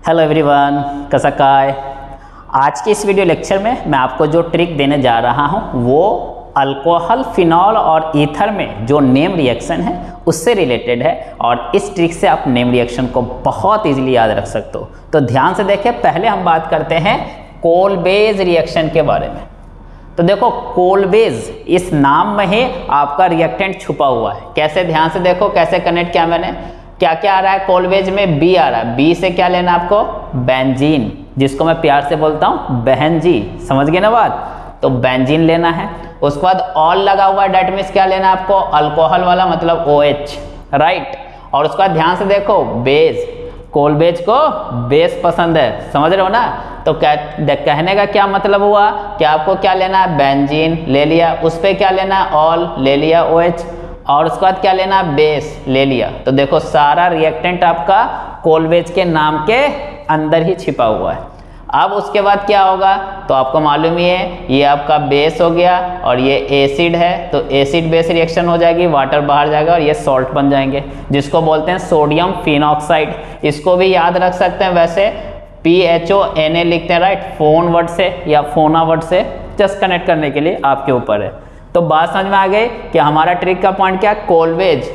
Hello everyone, कसकाय। आज के इस वीडियो लेक्चर में मैं आपको जो ट्रिक देने जा रहा हूं वो अल्कोहल, फिनॉल और ईथर में जो नेम रिएक्शन है उससे रिलेटेड है और इस ट्रिक से आप नेम रिएक्शन को बहुत इजीली याद रख सकते हो। तो ध्यान से देखें, पहले हम बात करते हैं कोलबेज रिएक्शन के बारे में। तो देखो, कोलबेज इस नाम में ही आपका रिएक्टेंट छुपा हुआ है। कैसे, ध्यान से देखो कैसे कनेक्ट किया मैंने। क्या क्या आ रहा है कोलबेज में? बी आ रहा है। बी से क्या लेना आपको? बेंजीन, जिसको मैं प्यार से बोलता हूँ बहन जी। समझ गए ना बात? तो बेंजीन लेना है। उसके बाद ऑल लगा हुआ है, डेट मीन्स क्या लेना है आपको? अल्कोहल वाला, मतलब OH, राइट। और उसके बाद ध्यान से देखो, बेस, कोलबेज को बेस पसंद है, समझ रहे हो ना? तो कहने का क्या मतलब हुआ कि आपको क्या लेना है? बेंजीन ले लिया, उस पर क्या लेना है? ऑल ले लिया, OH, और उसके बाद क्या लेना? बेस ले लिया। तो देखो, सारा रिएक्टेंट आपका कोलबेज के नाम के अंदर ही छिपा हुआ है। अब उसके बाद क्या होगा तो आपको मालूम ही है, ये आपका बेस हो गया और ये एसिड है, तो एसिड बेस रिएक्शन हो जाएगी, वाटर बाहर जाएगा और ये सॉल्ट बन जाएंगे, जिसको बोलते हैं सोडियम फिनॉक्साइड। इसको भी याद रख सकते हैं, वैसे PHONA लिखते हैं, राइट, फोन वर्ड से या फोना वर्ड से, जस्ट कनेक्ट करने के लिए आपके ऊपर है। तो बात समझ में आ गई कि हमारा ट्रिक का पॉइंट क्या है? कोलबेज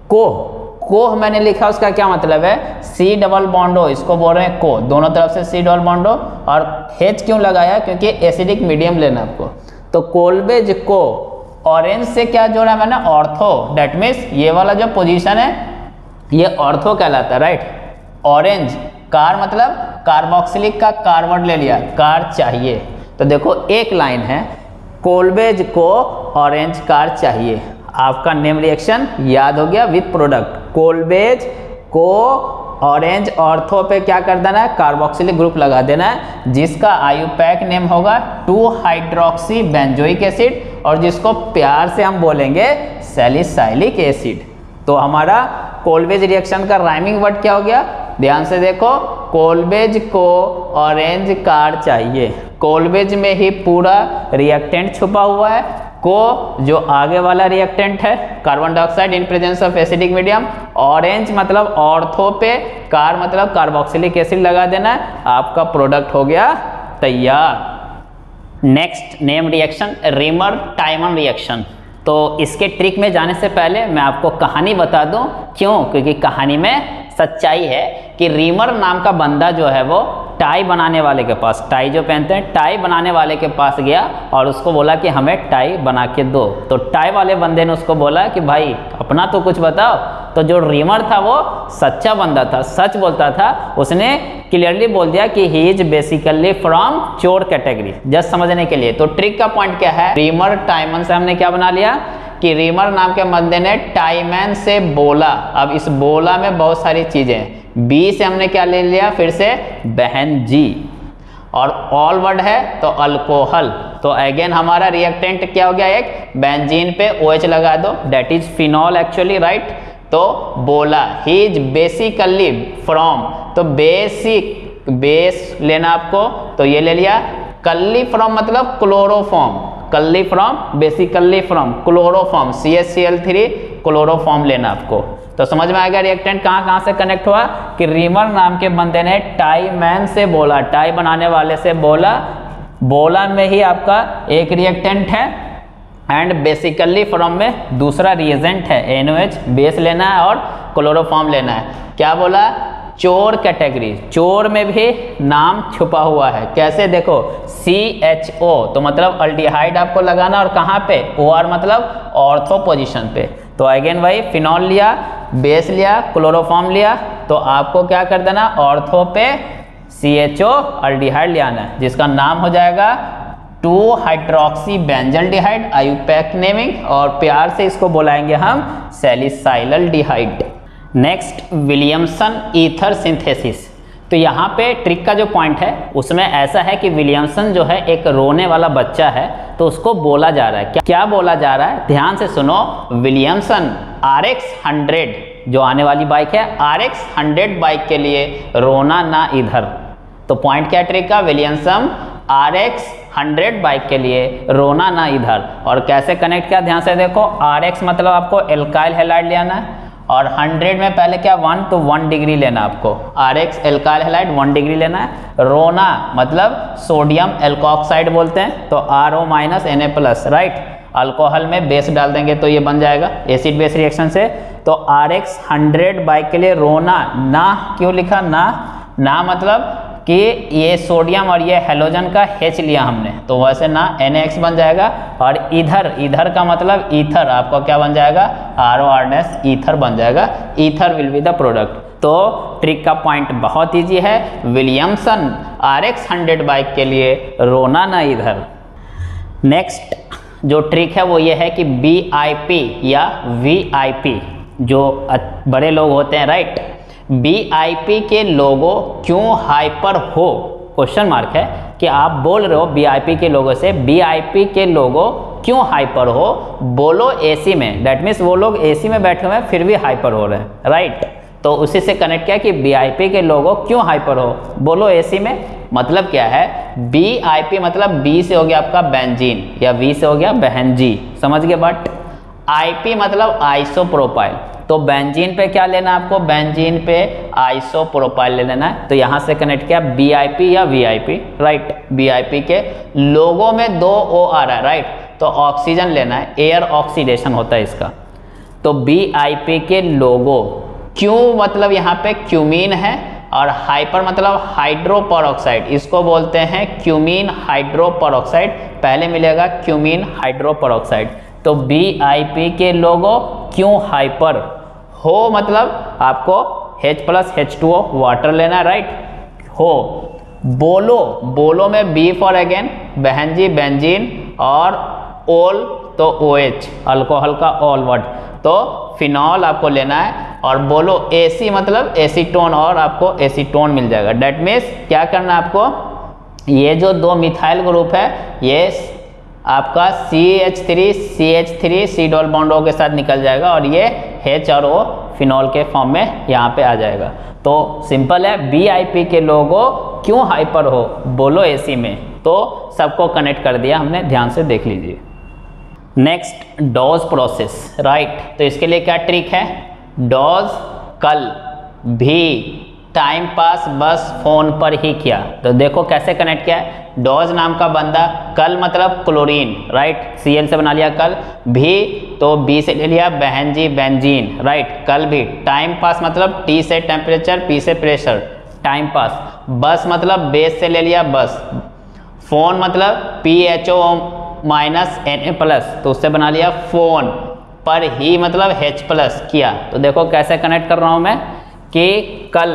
को मैंने लिखा, उसका क्या मतलब है? C डबल बॉन्ड O, इसको बोल रहे हैं को, दोनों तरफ से C डबल बॉन्ड O। और H क्यों लगाया? क्योंकि एसिडिक मीडियम लेना आपको। तो कोलबेज को ऑरेंज से क्या जोड़ा मैंने? ऑर्थो, डेट मीन्स ये वाला जो पोजीशन है ये ऑर्थो कहलाता है, राइट। ऑरेंज, कार मतलब कार्बोक्सिलिक का कार वर्ड ले लिया, कार चाहिए। तो देखो एक लाइन है, कोलबेज को ऑरेंज कार चाहिए। आपका नेम रिएक्शन याद हो गया विथ प्रोडक्ट। कोलबेज को ऑरेंज ऑर्थो पे क्या कर देना है? कार्बोक्सिलिक ग्रुप लगा देना है, जिसका आयुपैक नेम होगा 2 हाइड्रोक्सी बेंजोइक एसिड और जिसको प्यार से हम बोलेंगे सैलिसाइलिक एसिड। तो हमारा कोलबेज रिएक्शन का राइमिंग वर्ड क्या हो गया? ध्यान से देखो, कोलबेज को ऑरेंज कार चाहिए। कोलबेज में ही पूरा रिएक्टेंट छुपा हुआ है। को जो आगे वाला रिएक्टेंट है, carbon dioxide in presence of acidic medium. Orange मतलब ऑर्थो पे, कार मतलब कार्बोक्सिलिक एसिड लगा देना है, आपका प्रोडक्ट हो गया तैयार। Next name reaction, Reimer Tiemann reaction. तो इसके ट्रिक में जाने से पहले मैं आपको कहानी बता दूं। क्यों? क्योंकि कहानी में सच्चाई है कि रीमर नाम का बंदा जो है वो टाई बनाने वाले के पास, टाई जो पहनते हैं, टाई बनाने वाले के पास गया और उसको बोला कि हमें टाई बना के दो। तो टाई वाले बंदे ने उसको बोला कि भाई अपना तो कुछ बताओ। तो जो रीमर था वो सच्चा बंदा था, सच बोलता था। उसने क्लियरली बोल दिया कि ही इज बेसिकली फ्रॉम चोर कैटेगरी, जस्ट समझने के लिए। तो ट्रिक का पॉइंट क्या है? रीमर टाइमन से हमने क्या बना लिया कि रीमर नाम के बंदे ने टाइमैन से बोला। अब इस बोला में बहुत सारी चीजें हैं। बी से हमने क्या ले लिया? फिर से बहन जी। और ऑल वर्ड है तो अल्कोहल। तो अगेन हमारा रिएक्टेंट क्या हो गया? एक बेंजीन पे OH लगा दो, that is phenol actually, right. तो बोला ही इज बेसिकली फ्रॉम, तो बेसिक बेस लेना आपको, तो ये ले लिया। कल्ली फ्रॉम मतलब क्लोरोफॉर्म, कल्ली from, basically from chloroform, CHCl3 chloroform लेना आपको। तो समझ में आ गया रिएक्टेंट कहाँ से कनेक्ट हुआ कि रीमर नाम के बंदे ने टाई मैन से बोला, टाई बनाने वाले से बोला। बोला में ही आपका एक रिएक्टेंट है एंड बेसिकली फ्रॉम में दूसरा रिएजेंट है, NOH बेस लेना है और क्लोरोफॉर्म लेना है। क्या बोला? चोर कैटेगरी, चोर में भी नाम छुपा हुआ है। कैसे? देखो, CHO तो मतलब अल्डिहाइड आपको लगाना, और कहाँ पे? OR मतलब ऑर्थो पोजीशन पे। तो अगेन वही फिनॉल लिया, बेस लिया, क्लोरोफॉर्म लिया, तो आपको क्या कर देना? ऑर्थो पे CHO अल्डिहाइड ले आना है, जिसका नाम हो जाएगा 2 हाइड्रोक्सी बेंजल्डिहाइड, आयुपैक नेमिंग, और प्यार से इसको बुलाएंगे हम salicylaldehyde. Next, Williamson ether synthesis. तो यहाँ पे ट्रिक का जो पॉइंट है उसमें ऐसा है कि विलियमसन जो है एक रोने वाला बच्चा है, तो उसको बोला जा रहा है। क्या बोला जा रहा है? ध्यान से सुनो। विलियमसन RX 100 जो आने वाली बाइक है, RX 100 बाइक के लिए रोना ना इधर। तो पॉइंट क्या ट्रिक का? विलियमसन RX 100 बाइक के लिए रोना ना इधर। और कैसे कनेक्ट किया? ध्यान से देखो, RX मतलब आपको एल्काइल हैलाइड ले आना है और 100 में पहले क्या 1, तो 1 डिग्री लेना आपको। RX एल्काइल हैलाइड 1 डिग्री लेना है। रोना मतलब सोडियम एल्कोक्साइड बोलते हैं, तो RO Na+, राइट। अल्कोहल में बेस डाल देंगे तो ये बन जाएगा एसिड बेस रिएक्शन से। तो RX 100 बाइक के लिए रोना ना क्यों लिखा, ना मतलब कि ये सोडियम और ये हेलोजन का H लिया हमने, तो वैसे ना NaX बन जाएगा। और इधर का मतलब ईथर, आपको क्या बन जाएगा, ROR- ईथर बन जाएगा। Ether will be the product. तो ट्रिक का पॉइंट बहुत ईजी है। विलियमसन RX 100 बाइक के लिए रोना ना ईथर। नेक्स्ट जो ट्रिक है वो ये है कि BIP या VIP जो बड़े लोग होते हैं, राइट, BIP के लोगो क्यों हाइपर हो, क्वेश्चन मार्क है कि आप बोल रहे हो BIP के लोगो से BIP के लोगो क्यों हाइपर हो, बोलो AC में, दैट मीन्स वो लोग AC में बैठे हुए हैं फिर भी हाइपर हो रहे हैं, राइट। तो उसी से कनेक्ट किया कि BIP के लोगो क्यों हाइपर हो, बोलो AC में। मतलब क्या है, BIP मतलब B से हो गया आपका बेंजीन या V से हो गया बेंजी, समझ गए। बट IP मतलब आइसोप्रोपाइल, तो बेंजीन पे क्या लेना है आपको, बेंजीन पे आइसोप्रोपाइल ले लेना है। तो यहां से कनेक्ट किया BIP या VIP, राइट। BIP के लोगों में 2 O आ रहा है, राइट, तो ऑक्सीजन लेना है, एयर ऑक्सीडेशन होता है इसका। तो BIP के लोगो क्यों मतलब यहाँ पे क्यूमीन है, और हाइपर मतलब हाइड्रोपरऑक्साइड, इसको बोलते हैं क्यूमीन हाइड्रोपरऑक्साइड, पहले मिलेगा क्यूमीन हाइड्रोपरऑक्साइड। तो BIP के लोगो क्यों हाइपर हो मतलब आपको H+H2O वाटर लेना है, राइट। हो बोलो में B for again benzy benzene, और ओल तो OH अल्कोहल का ऑल वर्ड, तो फिनॉल आपको लेना है। और बोलो AC मतलब एसीटोन, और आपको एसीटोन मिल जाएगा। डेट मीन्स क्या करना है आपको, ये जो 2 मिथाइल ग्रुप है ये आपका CH3 C double bond O के साथ निकल जाएगा, और ये H और O फिनॉल के फॉर्म में यहाँ पे आ जाएगा। तो सिंपल है, BIP के लोगो क्यों हाइपर हो, बोलो AC में। तो सबको कनेक्ट कर दिया हमने, ध्यान से देख लीजिए। Next Dow's process, right. तो इसके लिए क्या ट्रिक है, डोज कल भी टाइम पास बस फोन पर ही किया। तो देखो कैसे कनेक्ट किया है, डोज नाम का बंदा, कल मतलब क्लोरीन, राइट, Cl से बना लिया कल, भी तो B से ले लिया बेंजी बेंजीन, राइट, कल भी। टाइम पास मतलब T से टेम्परेचर, P से प्रेशर, टाइम पास। बस मतलब बेस से ले लिया बस। फोन मतलब PHO- Na+, तो उससे बना लिया फोन। पर ही मतलब H+ किया। तो देखो कैसे कनेक्ट कर रहा हूं मैं कि कल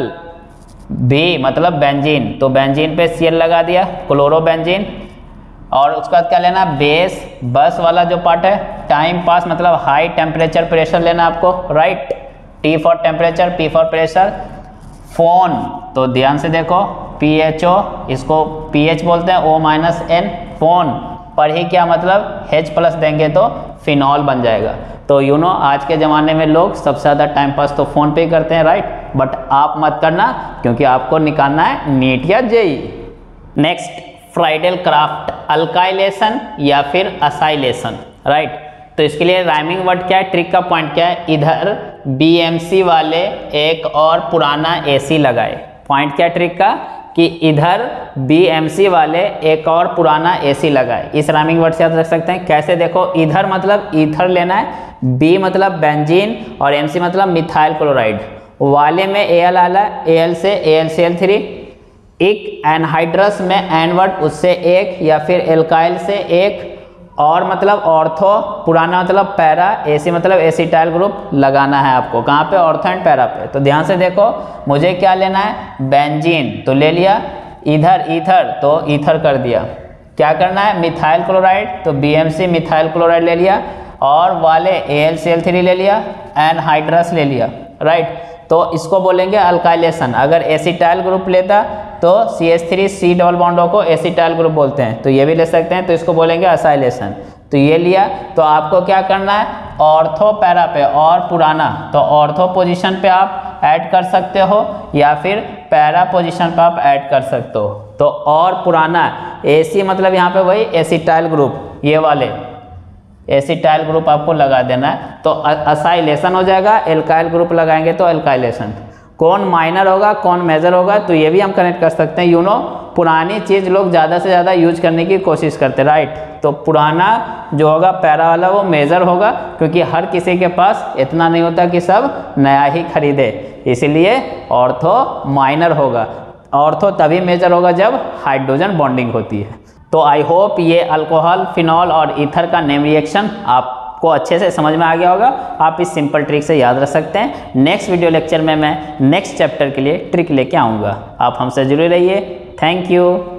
भी मतलब बेंजीन, तो बेंजीन पे Cl लगा दिया, क्लोरोबेंजीन। और उसके बाद क्या लेना, बेस, बस वाला जो पार्ट है। टाइम पास मतलब हाई टेम्परेचर प्रेशर लेना आपको, right, T for temperature, P for pressure. Phone तो ध्यान से देखो, PHO, इसको PH बोलते हैं, O-N, फोन। पर ही क्या मतलब H+ देंगे तो फिनॉल बन जाएगा। तो यू नो आज के ज़माने में लोग सबसे ज़्यादा टाइम पास तो फ़ोन पे ही करते हैं, राइट। बट आप मत करना, क्योंकि आपको निकालना है नीट या JEE। Next Friedel Crafts, alkylation या फिर असाइलेशन, राइट। तो इसके लिए राइमिंग वर्ड क्या है, ट्रिक का पॉइंट क्या है, इधर BMC वाले एक और पुराना AC लगाए। पॉइंट क्या है ट्रिक का, कि इधर BMC वाले एक और पुराना AC लगाए। इस राइमिंग वर्ड से आप रख सकते हैं कैसे, देखो इधर मतलब ईथर लेना है, B मतलब बेंजीन, और MC मतलब मिथाइल क्लोराइड। वाले में Al आला, Al से AlCl3, एक एनहाइड्रस में एन वर्ड उससे एक, या फिर एल्काइल से एक, और मतलब ऑर्थो पुराना मतलब पैरा, AC मतलब एसिटाइल ग्रुप लगाना है आपको। कहाँ पे, ऑर्थो एंड पैरा पे। तो ध्यान से देखो, मुझे क्या लेना है, बेंजीन तो ले लिया, इधर ईथर तो ईथर कर दिया। क्या करना है, मिथाइल क्लोराइड, तो BMC मिथाइल क्लोराइड ले लिया, और वाले AlCl3 ले लिया, एनहाइड्रस ले लिया, राइट। तो इसको बोलेंगे अल्काइलेशन। अगर एसिटाइल ग्रुप लेता तो CH3 डबल बॉन्ड को एसिटाइल ग्रुप बोलते हैं, तो ये भी ले सकते हैं, तो इसको बोलेंगे असाइलेशन। तो ये लिया, तो आपको क्या करना है, ऑर्थो पैरा पे और पुराना, तो ऑर्थो पोजीशन पे आप ऐड कर सकते हो, या फिर पैरा पोजीशन पे आप ऐड कर सकते हो। तो और पुराना AC मतलब यहाँ पे वही एसिटाइल ग्रुप, ये वाले एसिटाइल ग्रुप आपको लगा देना है, तो असाइलेशन हो जाएगा, एल्काइल ग्रुप लगाएंगे तो एल्काइलेशन। कौन माइनर होगा कौन मेजर होगा, तो ये भी हम कनेक्ट कर सकते हैं। पुरानी चीज़ लोग ज़्यादा से ज़्यादा यूज करने की कोशिश करते हैं, राइट। तो पुराना जो होगा पैरा वाला वो मेजर होगा, क्योंकि हर किसी के पास इतना नहीं होता कि सब नया ही खरीदे, इसलिए ऑर्थो माइनर होगा। ऑर्थो तभी मेजर होगा जब हाइड्रोजन बॉन्डिंग होती है। तो आई होप ये अल्कोहल, फिनॉल और ईथर का नेम रिएक्शन आपको अच्छे से समझ में आ गया होगा। आप इस सिंपल ट्रिक से याद रख सकते हैं। नेक्स्ट वीडियो लेक्चर में मैं नेक्स्ट चैप्टर के लिए ट्रिक लेके आऊँगा। आप हमसे जुड़े रहिए। Thank you.